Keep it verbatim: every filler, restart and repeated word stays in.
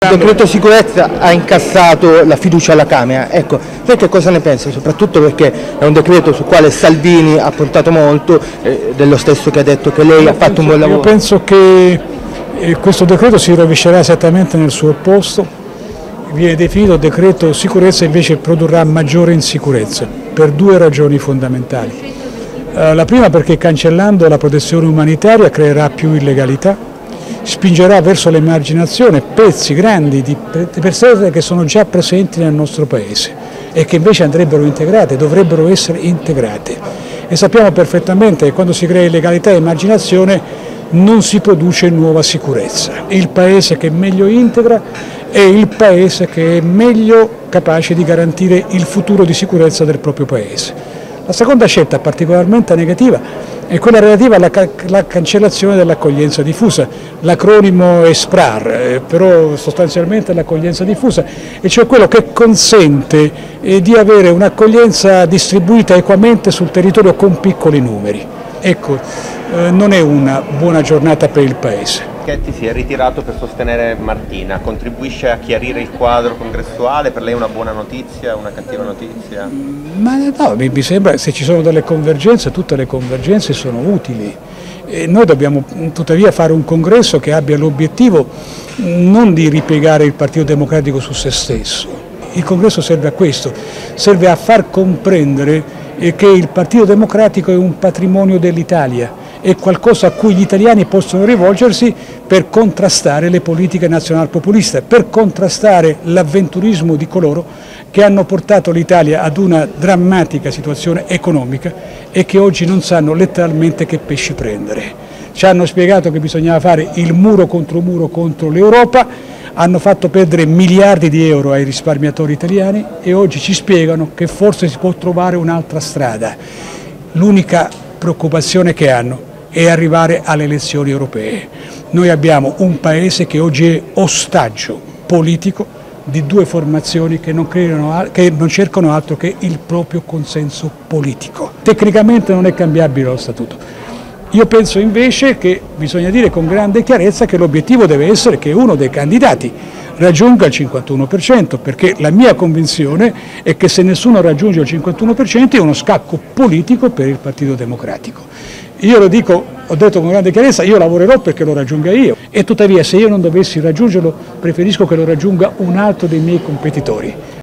Il decreto sicurezza ha incassato la fiducia alla Camera, ecco, lei che cosa ne pensa? Soprattutto perché è un decreto sul quale Salvini ha puntato molto, eh, dello stesso che ha detto che lei io ha fatto penso, un buon lavoro. Io penso che eh, questo decreto si rovescerà esattamente nel suo opposto, viene definito decreto sicurezza, invece produrrà maggiore insicurezza, per due ragioni fondamentali. Uh, la prima perché cancellando la protezione umanitaria creerà più illegalità, spingerà verso l'emarginazione pezzi grandi di persone che sono già presenti nel nostro Paese e che invece andrebbero integrate, dovrebbero essere integrate. E sappiamo perfettamente che quando si crea illegalità e emarginazione non si produce nuova sicurezza. Il Paese che meglio integra è il Paese che è meglio capace di garantire il futuro di sicurezza del proprio Paese. La seconda scelta, particolarmente negativa, è quella relativa alla ca la cancellazione dell'accoglienza diffusa. L'acronimo è SPRAR, eh, però sostanzialmente è l'accoglienza diffusa, e cioè quello che consente eh, di avere un'accoglienza distribuita equamente sul territorio con piccoli numeri. Ecco, eh, non è una buona giornata per il Paese. Schetti si è ritirato per sostenere Martina, contribuisce a chiarire il quadro congressuale, per lei è una buona notizia, una cattiva notizia? Ma no, mi sembra che se ci sono delle convergenze, tutte le convergenze sono utili. E noi dobbiamo tuttavia fare un congresso che abbia l'obiettivo non di ripiegare il Partito Democratico su se stesso. Il congresso serve a questo, serve a far comprendere che il Partito Democratico è un patrimonio dell'Italia, è qualcosa a cui gli italiani possono rivolgersi per contrastare le politiche nazionalpopuliste, per contrastare l'avventurismo di coloro che hanno portato l'Italia ad una drammatica situazione economica e che oggi non sanno letteralmente che pesci prendere. Ci hanno spiegato che bisognava fare il muro contro muro contro l'Europa, hanno fatto perdere miliardi di euro ai risparmiatori italiani e oggi ci spiegano che forse si può trovare un'altra strada. L'unica preoccupazione che hanno è arrivare alle elezioni europee. Noi abbiamo un Paese che oggi è ostaggio politico di due formazioni che non, credono, che non cercano altro che il proprio consenso politico. Tecnicamente non è cambiabile lo Statuto. Io penso invece che bisogna dire con grande chiarezza che l'obiettivo deve essere che uno dei candidati raggiunga il cinquantuno per cento, perché la mia convinzione è che se nessuno raggiunge il cinquantuno per cento è uno scacco politico per il Partito Democratico. Io lo dico, ho detto con grande chiarezza, io lavorerò perché lo raggiunga io, e tuttavia se io non dovessi raggiungerlo preferisco che lo raggiunga un altro dei miei competitori.